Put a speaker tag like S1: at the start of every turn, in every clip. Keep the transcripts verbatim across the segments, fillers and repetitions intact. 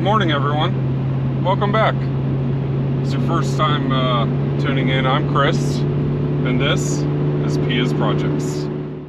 S1: morning, everyone. Welcome back. If it's your first time uh, tuning in, I'm Chris, and this is Pia's Projects.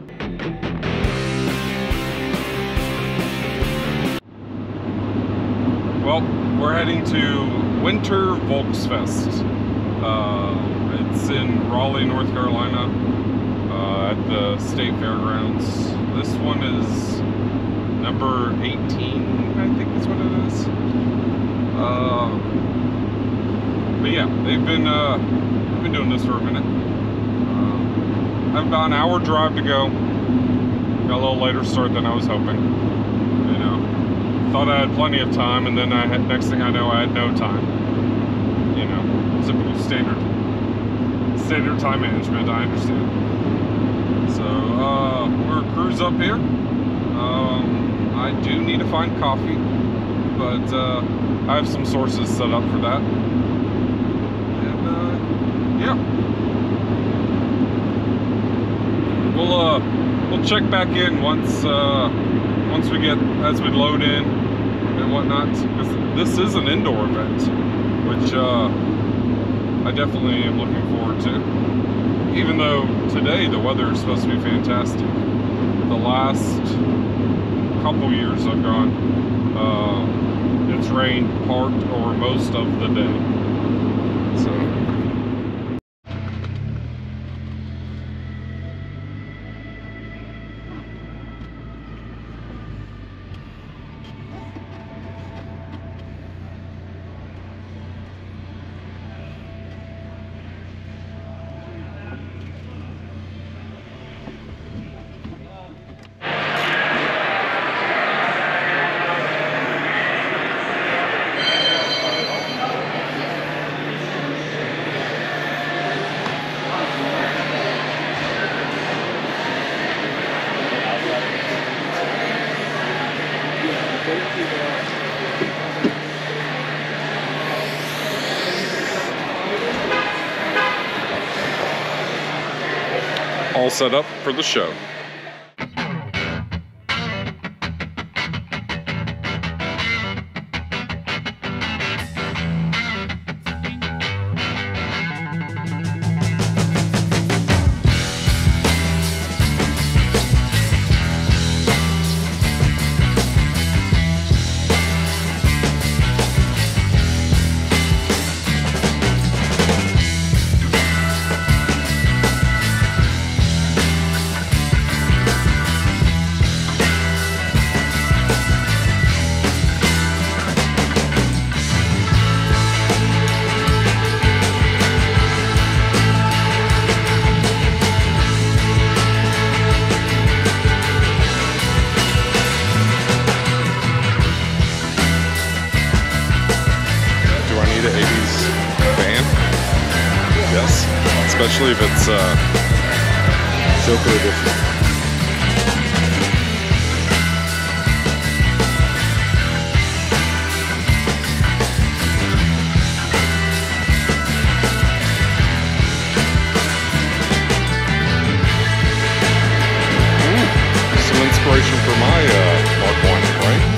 S1: Well, we're heading to Winter Volksfest. Uh, it's in Raleigh, North Carolina, uh, at the State Fairgrounds. This one is number eighteen, I think is what it is. Uh, but yeah, they've been uh, they've been doing this for a minute. Uh, I have about an hour drive to go. Got a little later start than I was hoping. You know, thought I had plenty of time, and then I had, next thing I know, I had no time. You know, typical standard standard time management. I understand. So uh, we're cruise up here. Um, I do need to find coffee, but uh, I have some sources set up for that. And uh, yeah, we'll uh, we'll check back in once uh, once we get as we load in and whatnot. This is an indoor event, which uh, I definitely am looking forward to. Even though today the weather is supposed to be fantastic. The last couple years I've gone, uh, it's rained part or most of the day. So. All set up for the show. Especially if it's uh, Joker edition. Ooh, some inspiration for my uh, Mark one, right?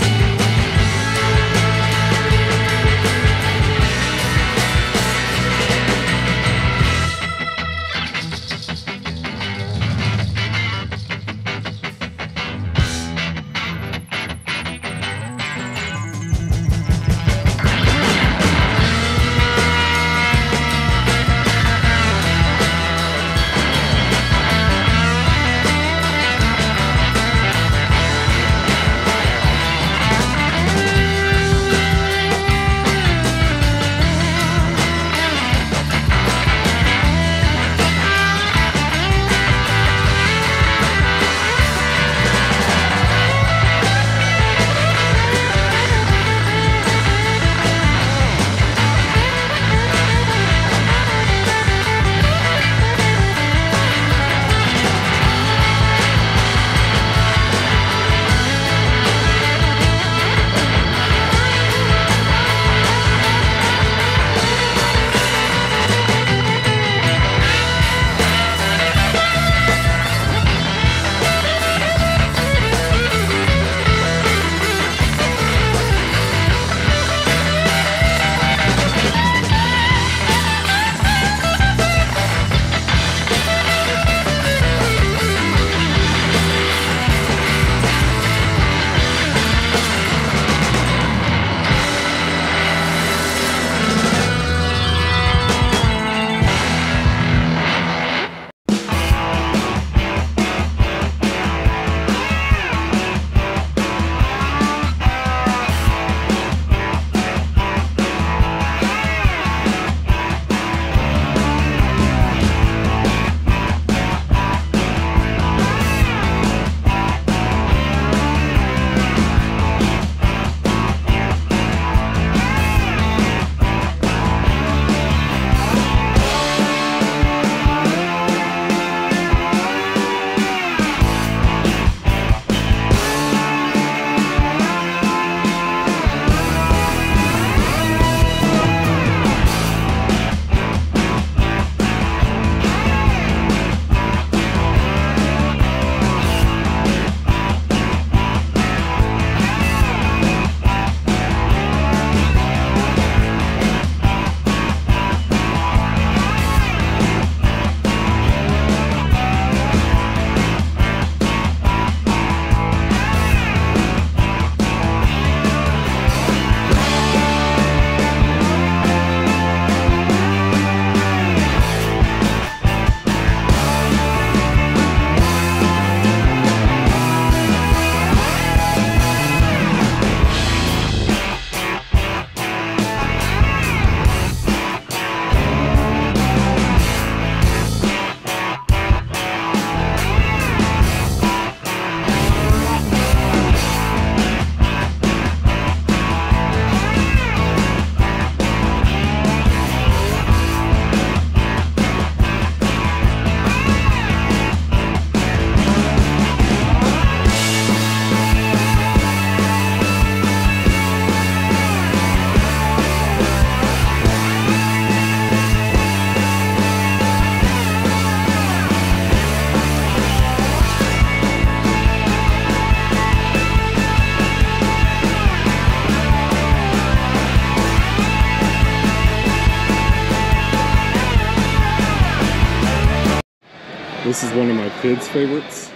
S1: This is one of my kids' favorites.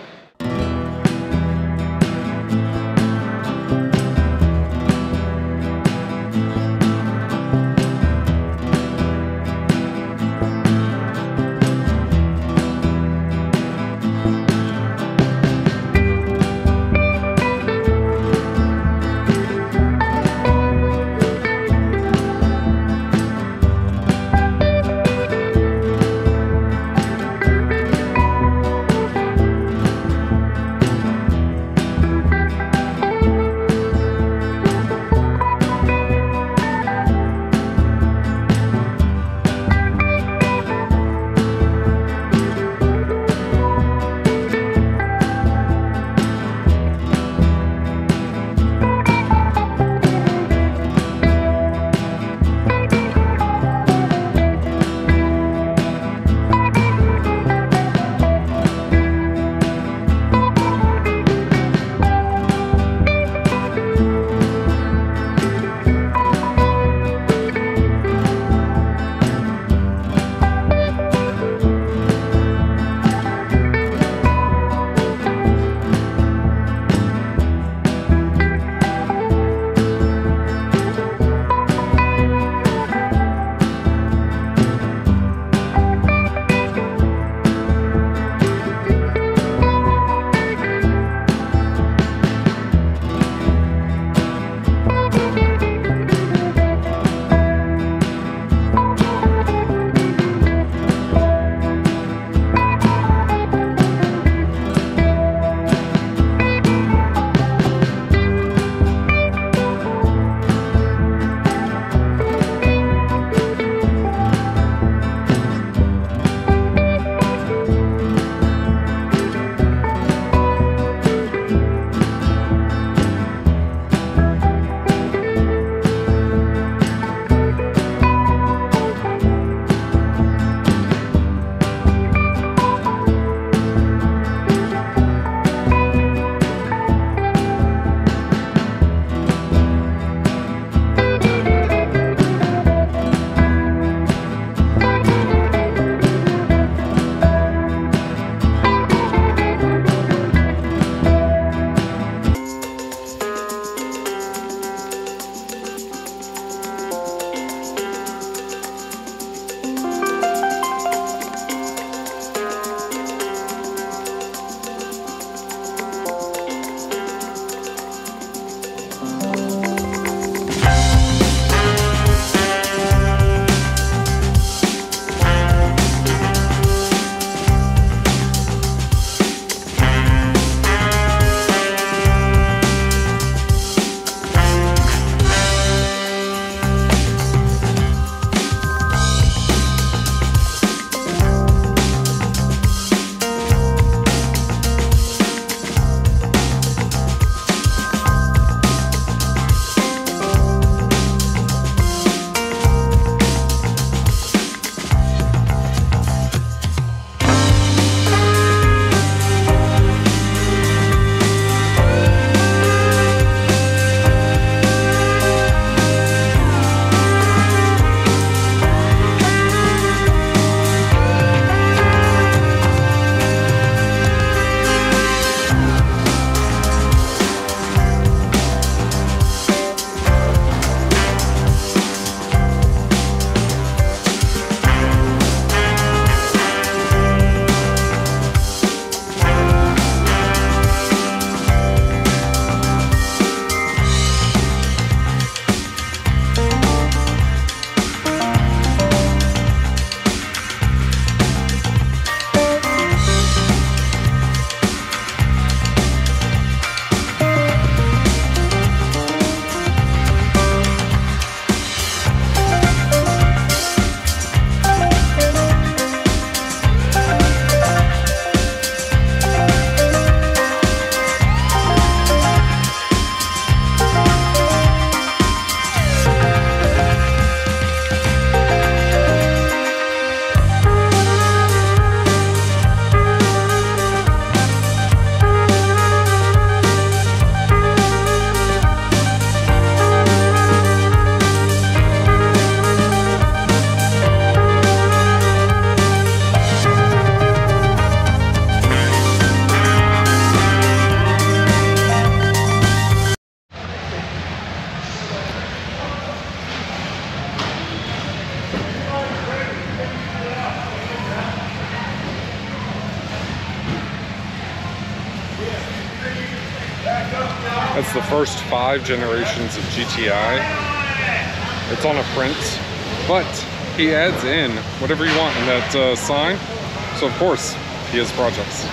S1: That's the first five generations of G T I. It's on a print, but he adds in whatever you want in that uh, sign. So of course, he has projects.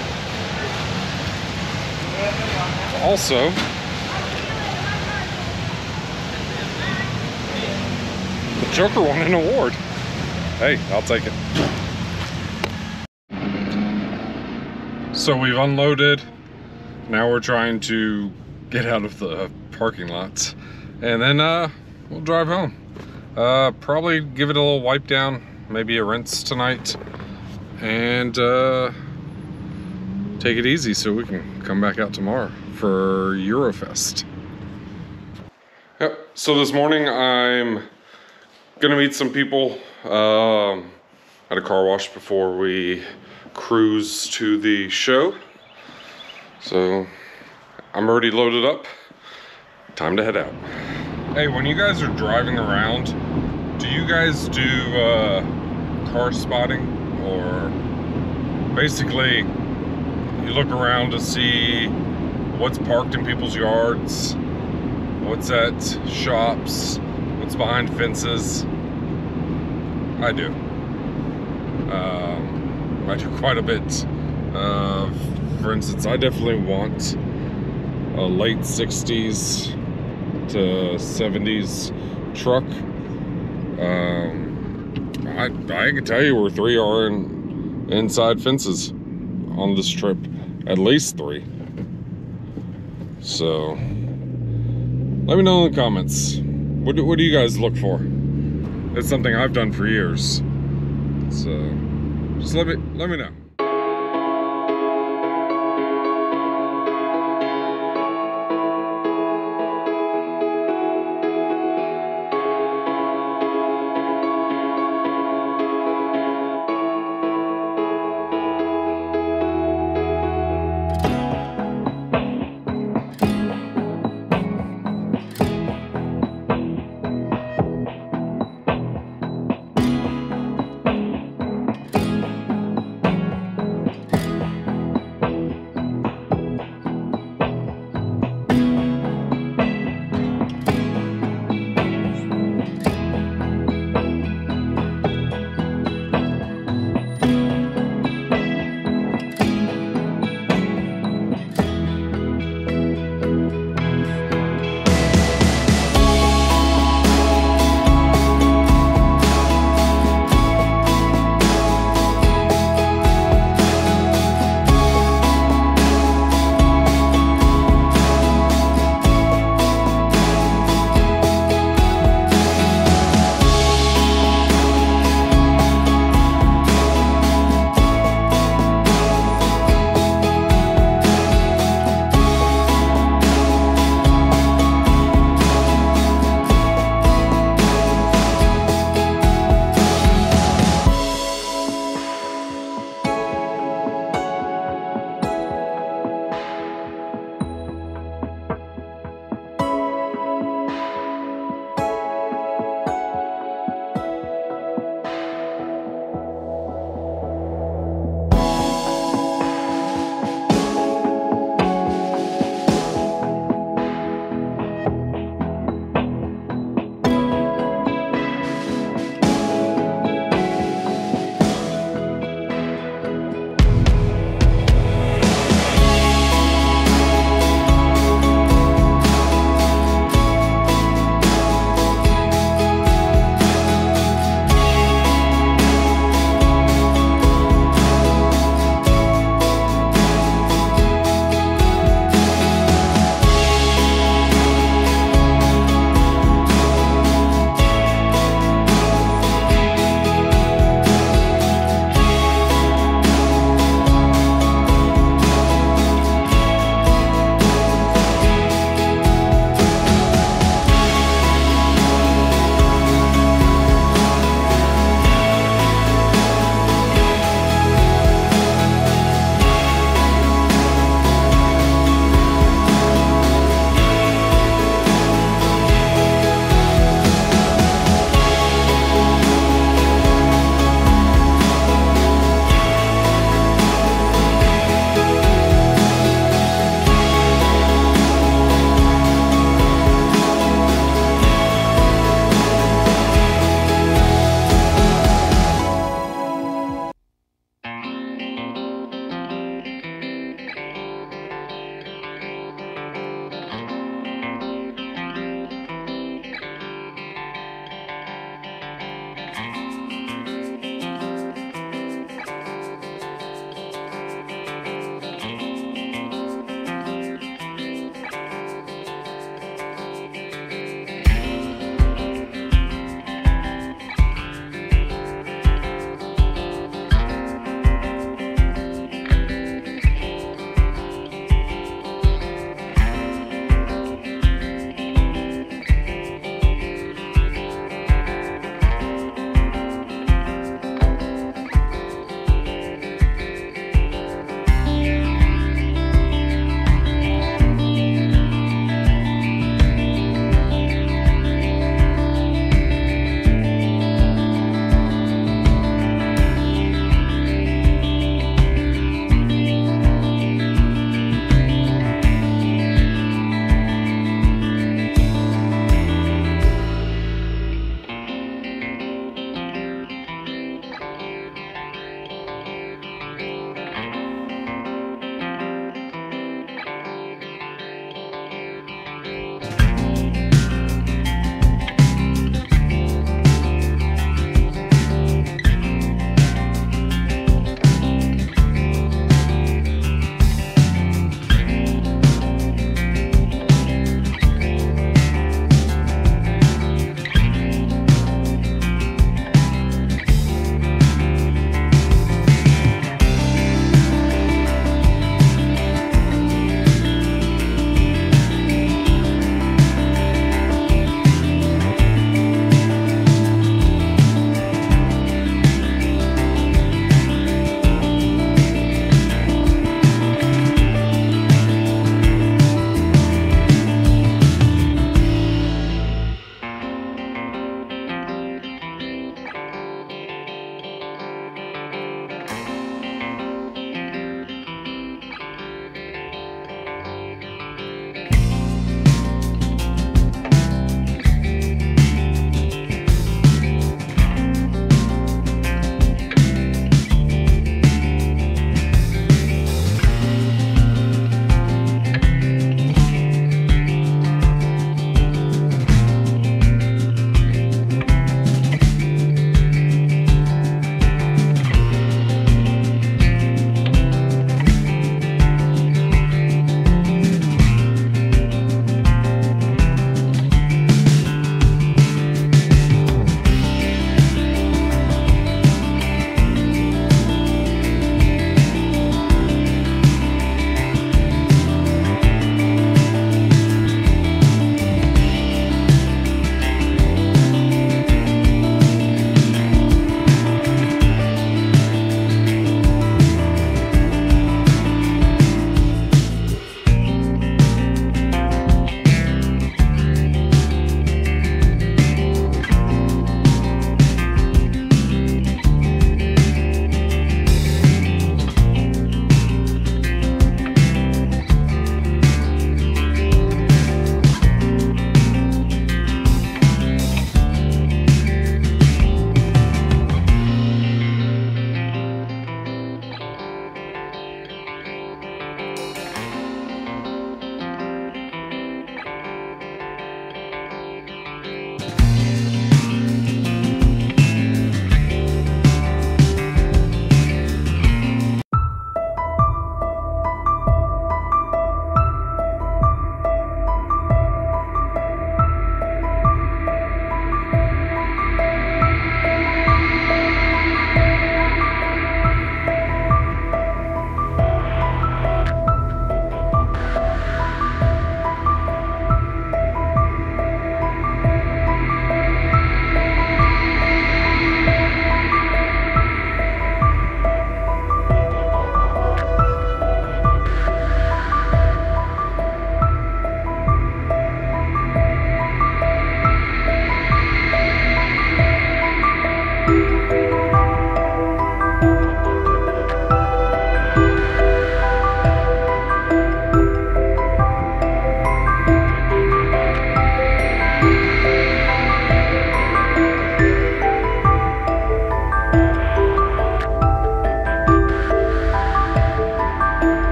S1: Also, the Joker won an award. Hey, I'll take it. So we've unloaded. Now we're trying to get out of the parking lot. And then uh, we'll drive home. Uh, probably give it a little wipe down, maybe a rinse tonight. And uh, take it easy so we can come back out tomorrow for Eurofest. Yep, so this morning I'm gonna meet some people um, at a car wash before we cruise to the show. So I'm already loaded up. Time to head out. Hey, when you guys are driving around, do you guys do uh, car spotting? Or basically you look around to see what's parked in people's yards, what's at shops, what's behind fences? I do. Um, I do quite a bit. Uh, for instance, I definitely want a late sixties to seventies truck. Um, I, I can tell you where three are in, inside fences on this trip. At least three. So, let me know in the comments. What do, what do you guys look for? It's something I've done for years. So, just let me, let me know.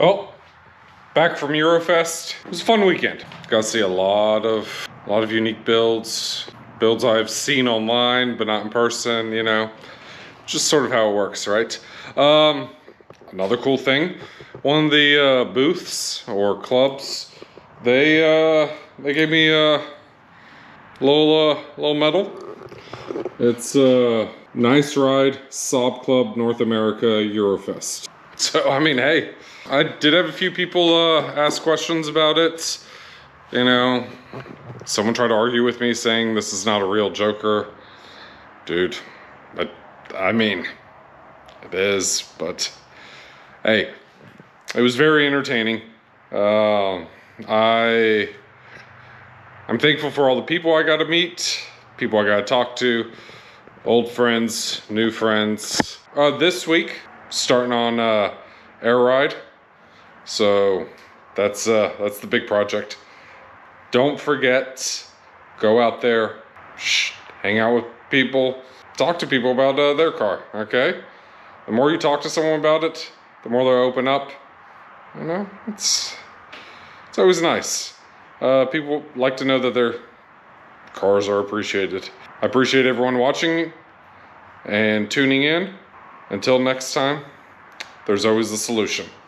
S1: Well, back from Eurofest. It was a fun weekend. Got to see a lot of, a lot of unique builds. Builds I've seen online, but not in person, you know. Just sort of how it works, right? Um, another cool thing, one of the uh, booths or clubs, they uh, they gave me a little, uh, little medal. It's a uh, Nice Ride Saab Club North America Eurofest. So, I mean, hey, I did have a few people uh, ask questions about it. You know, someone tried to argue with me saying this is not a real Joker. Dude, I, I mean, it is, but hey, it was very entertaining. Uh, I, I'm thankful for all the people I got to meet, people I got to talk to, old friends, new friends. Uh, this week, starting on uh, Air Ride, so that's uh, that's the big project. Don't forget, go out there, shh, hang out with people, talk to people about uh, their car, okay? The more you talk to someone about it, the more they'll open up. You know, it's it's always nice. Uh, people like to know that their cars are appreciated. I appreciate everyone watching and tuning in. Until next time, there's always a solution.